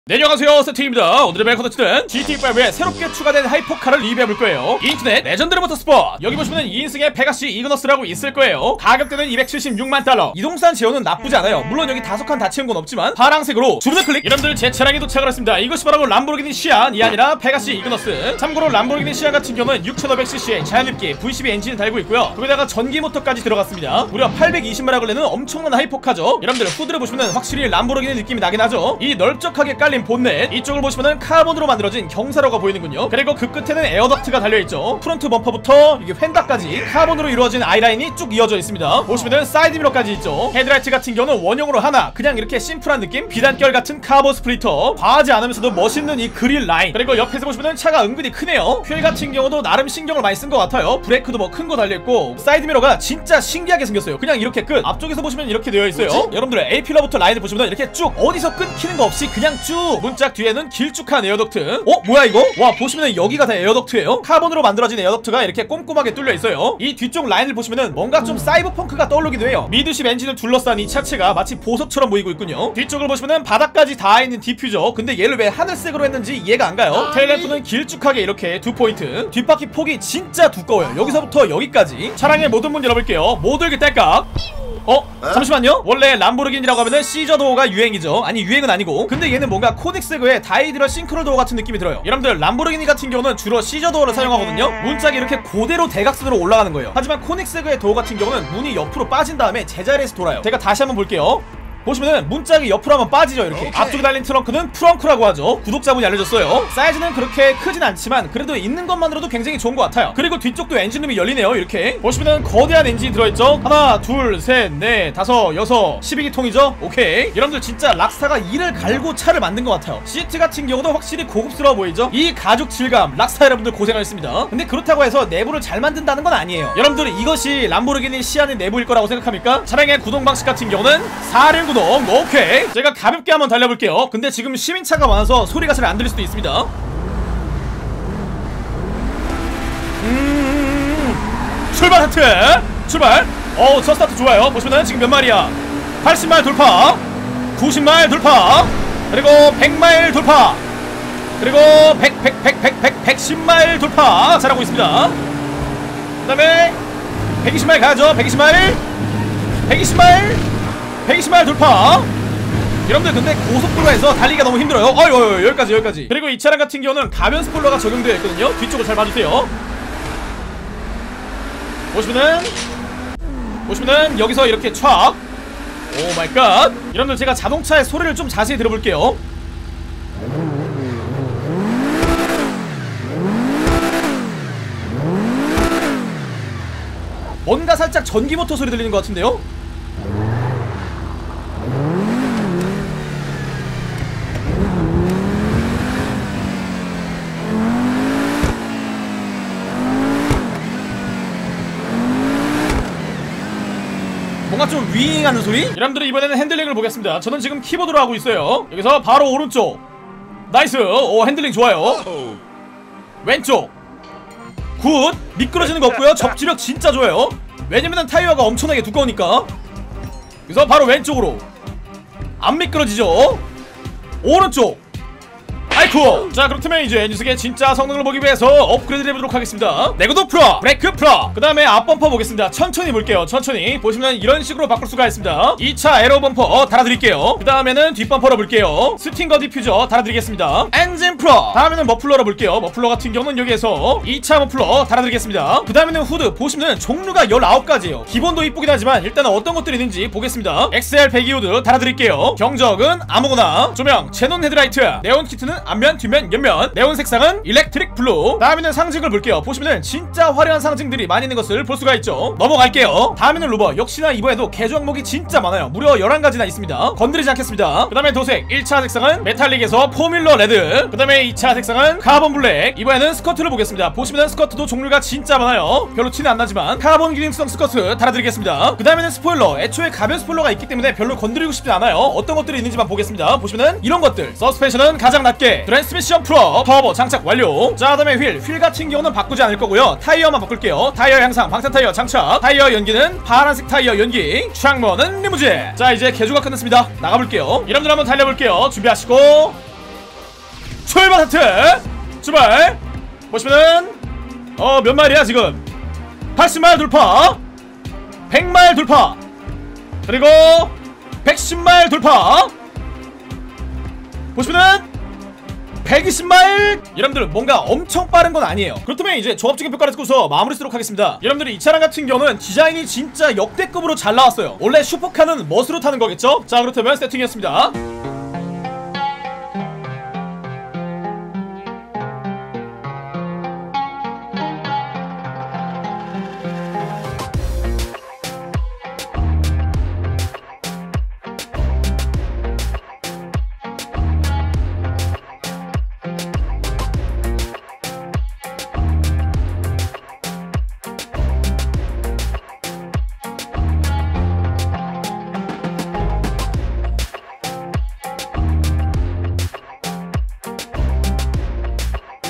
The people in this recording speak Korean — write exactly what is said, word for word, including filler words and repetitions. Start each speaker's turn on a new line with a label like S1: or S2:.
S1: 네, 안녕하세요, 세팅입니다. 오늘의 메인 콘텐츠는 지티에이오에 새롭게 추가된 하이퍼카를 리뷰해볼 거예요. 인터넷 레전드리 모터스포츠. 여기 보시면 이 인승의 페가시 이그너스라고 있을 거예요. 가격대는 이백칠십육만 달러. 이동산 제어는 나쁘지 않아요. 물론 여기 다섯 칸 다 채운 건 없지만 파랑색으로 주문을 클릭. 여러분들 제 차량에 도착을 했습니다. 이것이 바로 람보르기니 시안이 아니라 페가시 이그너스. 참고로 람보르기니 시안 같은 경우는 육천오백 씨씨의 자연입기 브이 십이 엔진을 달고 있고요. 거기다가 전기 모터까지 들어갔습니다. 무려 팔백이십 마력을 내는 엄청난 하이퍼카죠. 여러분들 후드를 보시면 확실히 람보르기니 느낌이 나긴 하죠. 이 넓적하게 깔린 본넷, 이쪽을 보시면은 카본으로 만들어진 경사로가 보이는군요. 그리고 그 끝에는 에어덕트가 달려있죠. 프론트 범퍼부터 이게 휀다까지 카본으로 이루어진 아이라인이 쭉 이어져 있습니다. 보시면은 사이드미러까지 있죠. 헤드라이트 같은 경우는 원형으로 하나, 그냥 이렇게 심플한 느낌. 비단결 같은 카본 스플리터, 과하지 않으면서도 멋있는 이 그릴 라인. 그리고 옆에서 보시면은 차가 은근히 크네요. 휠 같은 경우도 나름 신경을 많이 쓴 것 같아요. 브레이크도 뭐 큰 거 달려있고, 사이드미러가 진짜 신기하게 생겼어요. 그냥 이렇게 끝. 앞쪽에서 보시면 이렇게 되어 있어요. 뭐지? 여러분들 A필러부터 라인을 보시면 이렇게 쭉 어디서 끊기는 거 없이 그냥 쭉. 문짝 뒤에는 길쭉한 에어덕트. 어? 뭐야 이거? 와, 보시면 여기가 다 에어덕트예요. 카본으로 만들어진 에어덕트가 이렇게 꼼꼼하게 뚫려 있어요. 이 뒤쪽 라인을 보시면은 뭔가 좀 사이버펑크가 떠오르기도 해요. 미드십 엔진을 둘러싼 이 차체가 마치 보석처럼 보이고 있군요. 뒤쪽을 보시면은 바닥까지 닿아있는 디퓨저. 근데 얘를 왜 하늘색으로 했는지 이해가 안 가요. 테일램프는 길쭉하게 이렇게 두 포인트. 뒷바퀴 폭이 진짜 두꺼워요. 여기서부터 여기까지. 차량의 모든 문 열어볼게요. 모두에게 딸깍. 어? 잠시만요. 원래 람보르기니라고 하면은 시저 도어가 유행이죠. 아니, 유행은 아니고. 근데 얘는 뭔가 코닉세그의 다이드럴 싱크로 도어 같은 느낌이 들어요. 여러분들 람보르기니 같은 경우는 주로 시저 도어를 사용하거든요. 문짝이 이렇게 고대로 대각선으로 올라가는 거예요. 하지만 코닉세그의 도어 같은 경우는 문이 옆으로 빠진 다음에 제자리에서 돌아요. 제가 다시 한번 볼게요. 보시면은 문짝이 옆으로 한번 빠지죠. 이렇게. 오케이. 앞쪽에 달린 트렁크는 프렁크라고 하죠. 구독자분이 알려줬어요. 사이즈는 그렇게 크진 않지만 그래도 있는 것만으로도 굉장히 좋은 것 같아요. 그리고 뒤쪽도 엔진룸이 열리네요. 이렇게 보시면은 거대한 엔진이 들어있죠. 하나 둘 셋 넷 다섯 여섯 십이 기통이죠. 오케이. 여러분들 진짜 락스타가 이를 갈고 차를 만든 것 같아요. 시트 같은 경우도 확실히 고급스러워 보이죠. 이 가죽 질감, 락스타 여러분들 고생하셨습니다. 근데 그렇다고 해서 내부를 잘 만든다는 건 아니에요. 여러분들 이것이 람보르기니 시안의 내부일 거라고 생각합니까? 차량의 구동 방식 같은 경우는 사륜 구동. 오케이. 제가 가볍게 한번 달려볼게요. 근데 지금 시민차가 많아서 소리가 잘 안 들릴 수도 있습니다. 음 출발 하트. 출발. 어우, 첫 스타트 좋아요. 보시면은 지금 몇 마일이야? 팔십 마일 돌파, 구십 마일 돌파, 그리고 백 마일 돌파, 그리고 백, 백, 백, 백, 백, 백십 마일 돌파 잘하고 있습니다. 그 다음에 백이십 마일 가야죠. 백이십 마일, 백이십 마일, 백이십 마일 돌파. 여러분들 근데 고속도로에서 달리기가 너무 힘들어요. 어휴, 여기까지 여기까지. 그리고 이 차량 같은 경우는 가변 스포일러가 적용되어 있거든요. 뒤쪽을 잘 봐주세요. 보시면은 보시면은 여기서 이렇게 촥. 오 마이 갓. 여러분들 제가 자동차의 소리를 좀 자세히 들어볼게요. 뭔가 살짝 전기모터 소리 들리는 것 같은데요? 뭔가 좀 윙하는 소리? 여러분들은 이번에는 핸들링을 보겠습니다. 저는 지금 키보드로 하고 있어요. 여기서 바로 오른쪽. 나이스. 오, 핸들링 좋아요. 왼쪽. 굿. 미끄러지는 거 없고요. 접지력 진짜 좋아요. 왜냐면은 타이어가 엄청나게 두꺼우니까. 그래서 바로 왼쪽으로. 안 미끄러지죠. 오른쪽. 아이쿠. 자, 그렇다면 이제 녀석의 진짜 성능을 보기 위해서 업그레이드를 해보도록 하겠습니다. 내구도 풀어, 브레이크 풀어. 그 다음에 앞범퍼 보겠습니다. 천천히 볼게요. 천천히 보시면 이런 식으로 바꿀 수가 있습니다. 이 차 에러 범퍼 달아드릴게요. 그 다음에는 뒷범퍼로 볼게요. 스팅거 디퓨저 달아드리겠습니다. 엔진 풀어. 다음에는 머플러로 볼게요. 머플러 같은 경우는 여기에서 이 차 머플러 달아드리겠습니다. 그 다음에는 후드 보시면 종류가 열아홉 가지예요 기본도 이쁘긴 하지만 일단은 어떤 것들이 있는지 보겠습니다. 엑스엘 배기 후드 달아드릴게요. 경적은 아무거나. 조명 제논 헤드라이트. 네온 키트는 앞면, 뒷면, 옆면. 네온 색상은 일렉트릭 블루. 다음에는 상징을 볼게요. 보시면은 진짜 화려한 상징들이 많이 있는 것을 볼 수가 있죠. 넘어갈게요. 다음에는 루버. 역시나 이번에도 개조 항목이 진짜 많아요. 무려 열한 가지나 있습니다. 건드리지 않겠습니다. 그 다음에 도색. 일 차 색상은 메탈릭에서 포뮬러 레드. 그 다음에 이 차 색상은 카본 블랙. 이번에는 스커트를 보겠습니다. 보시면은 스커트도 종류가 진짜 많아요. 별로 티는 안 나지만 카본 기능성 스커트 달아드리겠습니다. 그 다음에는 스포일러. 애초에 가변 스포일러가 있기 때문에 별로 건드리고 싶지 않아요. 어떤 것들이 있는지만 보겠습니다. 보시면은 이런 것들. 서스펜션은 가장 낮게. 트랜스미션 풀업, 터보 장착 완료. 자, 다음에 휠. 휠 같은 경우는 바꾸지 않을 거고요. 타이어만 바꿀게요. 타이어 향상, 방탄 타이어 장착. 타이어 연기는 파란색 타이어 연기. 창문은 리무진. 자, 이제 개조가 끝났습니다. 나가볼게요. 여러분들 한번 달려볼게요. 준비하시고 출발 하트 출발. 보시면은 어 몇 마일이야 지금. 팔십 마일 돌파, 백 마일 돌파, 그리고 백십 마일 돌파. 보시면은 백이십 마일. 여러분들 뭔가 엄청 빠른 건 아니에요. 그렇다면 이제 종합적인 평가를 듣고서 마무리 쓰도록 하겠습니다. 여러분들이 이 차량 같은 경우는 디자인이 진짜 역대급으로 잘 나왔어요. 원래 슈퍼카는 멋으로 타는 거겠죠? 자, 그렇다면 세팅했습니다.